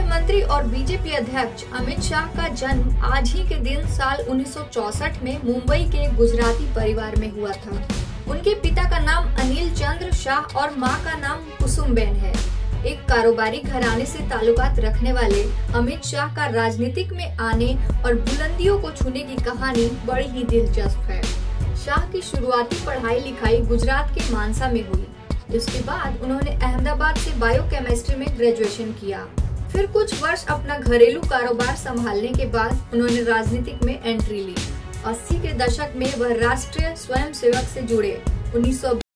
गृह मंत्री और बीजेपी अध्यक्ष अमित शाह का जन्म आज ही के दिन साल 1964 में मुंबई के गुजराती परिवार में हुआ था। उनके पिता का नाम अनिल चंद्र शाह और मां का नाम कुसुमबेन है। एक कारोबारी घराने से ताल्लुकात रखने वाले अमित शाह का राजनीतिक में आने और बुलंदियों को छूने की कहानी बड़ी ही दिलचस्प है। शाह की शुरुआती पढ़ाई लिखाई गुजरात के मानसा में हुई। इसके बाद उन्होंने अहमदाबाद से बायोकेमिस्ट्री में ग्रेजुएशन किया। फिर कुछ वर्ष अपना घरेलू कारोबार संभालने के बाद उन्होंने राजनीतिक में एंट्री ली। 80 के दशक में वह राष्ट्रीय स्वयंसेवक से जुड़े।